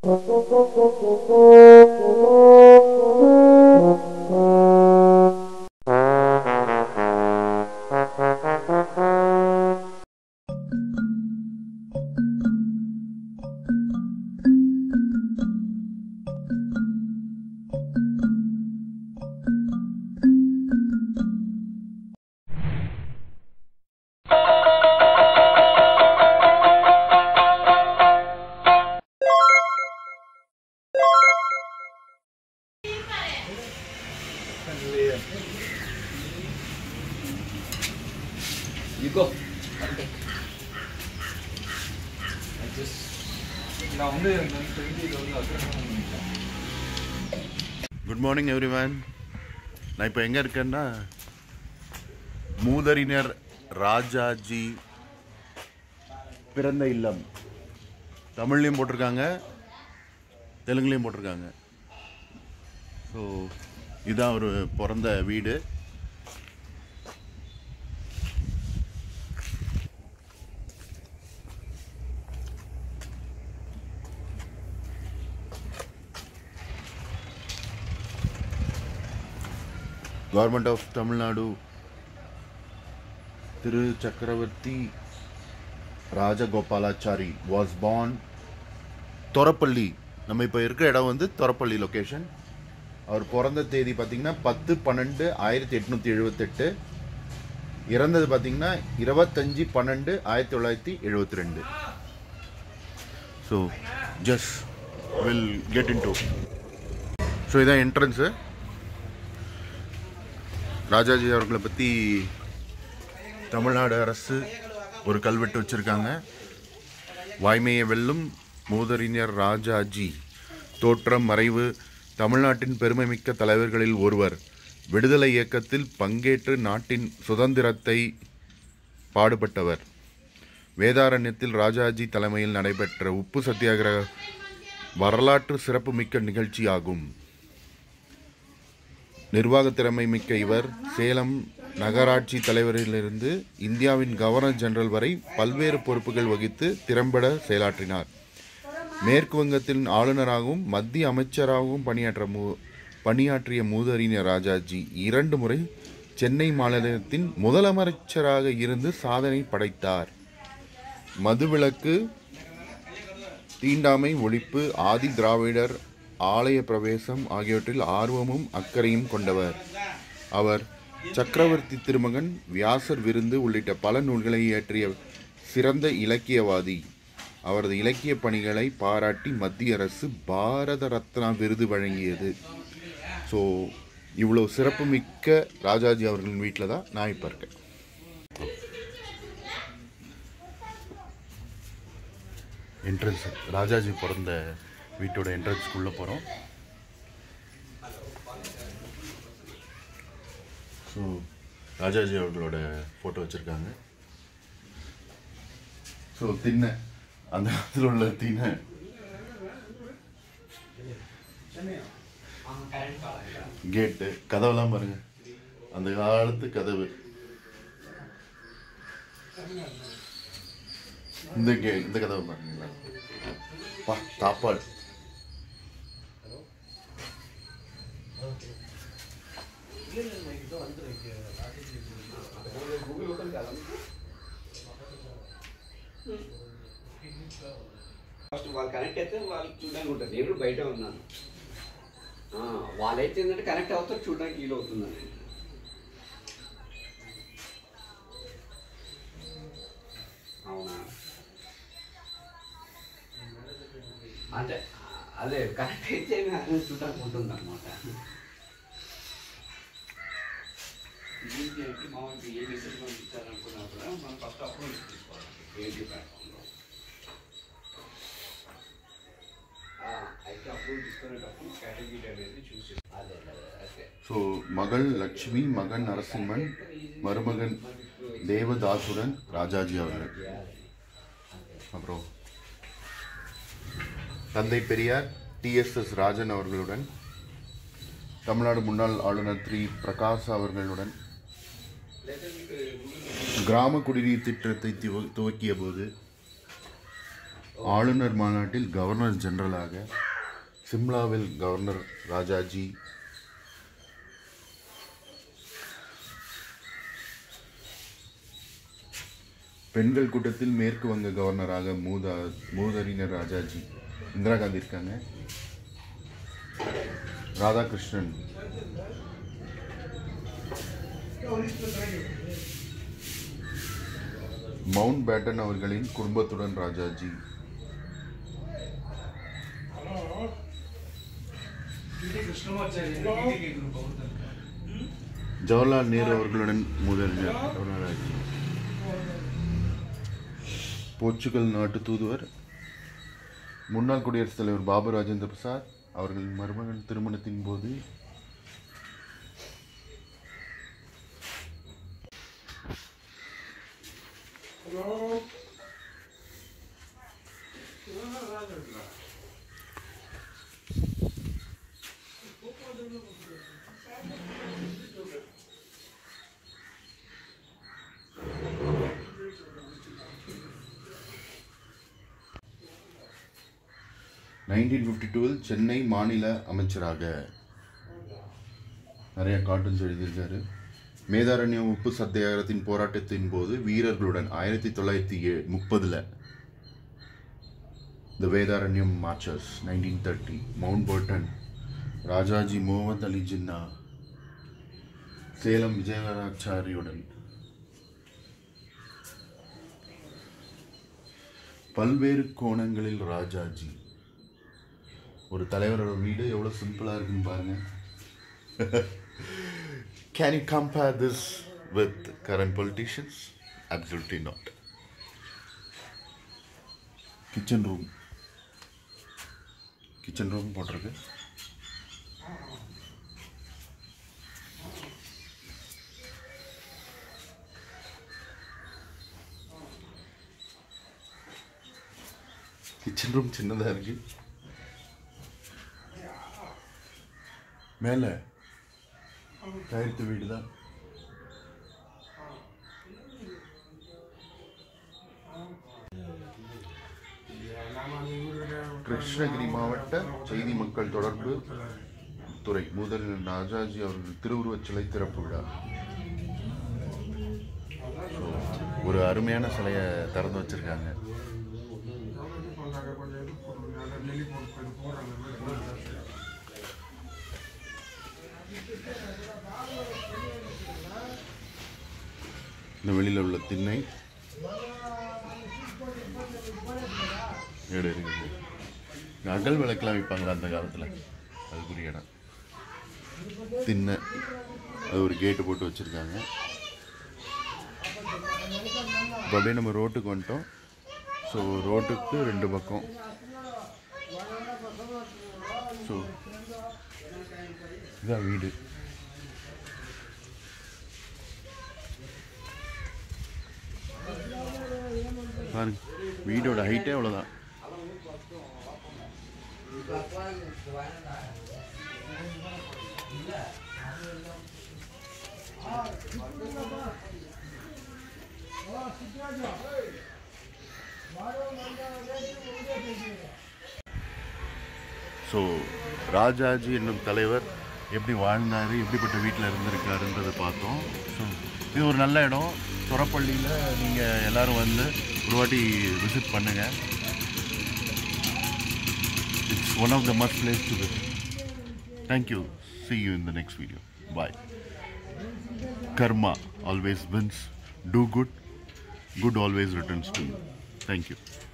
You go. Okay. I just now Good morning everyone. நான் இப்போ எங்கே இருக்கேன்னா மூதறிஞர் ராஜாஜி பிறந்த இல்லம் தமிழ்லையும் போட்டிருக்காங்க தெலுங்குலையும் போட்டிருக்காங்க. ஸோ இதுதான் ஒரு பிறந்த வீடு. Government of Tamil Nadu Chakravarti Rajagopalachari was born Thorapalli. நம்ம இப்போ இருக்கிற இடம் வந்து Thorapalli லொக்கேஷன். அவர் பிறந்த தேதி பார்த்தீங்கன்னா 10/12/1878. இறந்தது பார்த்தீங்கன்னா 25/12/1972. So just will get into. So இதான் என்ட்ரன்ஸு. ராஜாஜி அவர்களை பற்றி தமிழ்நாடு அரசு ஒரு கல்வெட்டு வச்சுருக்காங்க. வாய்மையை வெல்லும் மூதறிஞர் ராஜாஜி தோற்றம் மறைவு. தமிழ்நாட்டின் பெருமைமிக்க தலைவர்களில் ஒருவர். விடுதலை இயக்கத்தில் பங்கேற்று நாட்டின் சுதந்திரத்தை பாடுபட்டவர். வேதாரண்யத்தில் ராஜாஜி தலைமையில் நடைபெற்ற உப்பு சத்தியாகிரக வரலாற்று சிறப்புமிக்க நிகழ்ச்சியாகும். நிர்வாக திறமை மிக்க இவர் சேலம் நகராட்சி தலைவரிலிருந்து இந்தியாவின் கவர்னர் ஜெனரல் வரை பல்வேறு பொறுப்புகள் வகித்து திறம்பட செயலாற்றினார். மேற்கு வங்கத்தின் ஆளுநராகவும் மத்திய அமைச்சராகவும் பணியாற்றிய மூதறிஞர் ராஜாஜி 2 முறை சென்னை மாநிலத்தின் முதலமைச்சராக இருந்து சாதனை படைத்தார். மதுவிலக்கு, தீண்டாமை ஒழிப்பு, ஆதி திராவிடர் ஆலய பிரவேசம் ஆகியவற்றில் ஆர்வமும் அக்கறையும் கொண்டவர். அவர் சக்கரவர்த்தி திருமகன், வியாசர் விருந்து உள்ளிட்ட பல நூல்களை இயற்றிய சிறந்த இலக்கியவாதி. அவரது இலக்கிய பணிகளை பாராட்டி மத்திய அரசு பாரத ரத்னா விருது வழங்கியது. ஸோ இவ்வளோ சிறப்புமிக்க ராஜாஜி அவர்களின் வீட்டில் தான் நான் இப்போ இருக்கேன். என்ட்ரன்ஸ் ராஜாஜி பிறந்த வீட்டோட என்ட்ரன்ஸ்க்குள்ளே போகிறோம். ஸோ ராஜாஜி அவர்களோட ஃபோட்டோ வச்சுருக்காங்க. ஸோ திண்ணை, அந்த காலத்தில் உள்ள திண்ணை. கேட்டு, கதவெல்லாம் பாருங்கள், அந்த காலத்து கதவு. இந்த கதவை பாருங்களா, தாப்பாடு. ఫస్ట్ వాళ్ళు కనెక్ట్ అయితే వాళ్ళు చూడడానికి ఉంటుంది. నేను బయట ఉన్నాను, వాళ్ళైతే ఏంటంటే కనెక్ట్ అవుతారు, చూడడానికి వీలు అవుతుందని. అవునా, అంటే అదే కనెక్ట్ అయితే చూడడానికి ఉంటుంది అన్నమాట. ఏంటి మామూలు ఏ మెసేజ్ పంపించాలనుకున్నా కూడా మనం ఫస్ట్ అప్లోడ్ తీసుకోవాలి ఏంటి ప్లాట్ఫామ్లో. అయితే అప్లోడ్ తీసుకునేటప్పుడు కేటగిరీ అనేది చూసి అదే అదే. ஸோ மகள் லட்சுமி, மகன் நரசிம்மன், மருமகன் தேவதாசுடன் ராஜாஜி அவர்கள். அப்புறம் தந்தை பெரியார் TSS ராஜன் அவர்களுடன், தமிழ்நாடு முன்னாள் ஆளுநர் பிரகாஷ் அவர்களுடன், கிராம குடிநீர் திட்டத்தை துவக்கிய போது ஆளுநர் மாநாட்டில் கவர்னர் ஜெனரலாக சிம்லாவில் கவர்னர் ராஜாஜி, பெண்கள் கூட்டத்தில் மேற்கு வங்க கவர்னராக மூதறிஞர் ராஜாஜி, இந்திரா காந்தி இருக்காங்க, ராதாகிருஷ்ணன், மவுண்ட் பேட்டன் அவர்களின் குடும்பத்துடன் ராஜாஜி, ஜவஹர்லால் நேரு அவர்களுடன் மூதறிஞர் ராஜாஜி, போர்ச்சுகல் நாட்டு தூதுவர் முன்னாள் குடியரசுத் தலைவர் பாபு ராஜேந்திர பிரசாத் அவர்களின் மருமகன் திருமணத்தின் போது சென்னை மாநில அமைச்சராக நிறைய கார்ட்டூன்ஸ் எழுதியிருக்காரு. மேதாரண்யம் உப்பு சத்தியாகிரகத்தின் போராட்டத்தின் போது வீரர்களுடன் 1930 the Vedaranyam marchers 1930, Mountbatten, Rajaji Muhammad Ali Jinnah, Salem விஜயராச்சாரியுடன் பல்வேறு கோணங்களில் ராஜாஜி. ஒரு தலைவரோட வீடு எவ்வளோ சிம்பிளாக இருக்குன்னு பாருங்க. Can you compare this with current politicians? Absolutely not. Kitchen room போட்டிருக்கு. கிச்சன் ரூம் சின்னதாக இருக்கு. மேலே தயாரித்த வீடு தான். கிருஷ்ணகிரி மாவட்ட செய்தி மக்கள் தொடர்பு துறை மூதறிஞர் ராஜாஜி அவர்கள் திருவுருவச் சிலை திறப்பு விழா. ஒரு அருமையான சிலையை திறந்து வச்சிருக்காங்க. இந்த வெளியில் உள்ள திண்ணை இடம் இருக்குது. அகல் விளக்கெல்லாம் வைப்பாங்களா அந்த காலத்தில், அதுக்குரிய இடம். திண்ணை அது ஒரு கேட்டு போட்டு வச்சுருக்காங்க. இப்போ அப்படியே நம்ம ரோட்டுக்கு வந்துட்டோம். ஸோ ரோட்டுக்கு 2 பக்கம். ஸோ இதான் வீடு. பாருங்க, வீடோட ஹைட்டே அவ்வளோதான். ஸோ ராஜாஜி என்னும் தலைவர் எப்படி வாழ்ந்தார், எப்படிப்பட்ட வீட்டில் இருந்திருக்காருன்றதை பார்த்தோம். ஸோ இது ஒரு நல்ல இடம். தொரப்பள்ளியில் நீங்கள் எல்லோரும் வந்து ஒரு வாட்டி விசிட் பண்ணுங்கள். It's one of the must place to visit. Thank you. See you in the next video. Bye. Karma always wins. Do good. Good always returns to you. Thank you.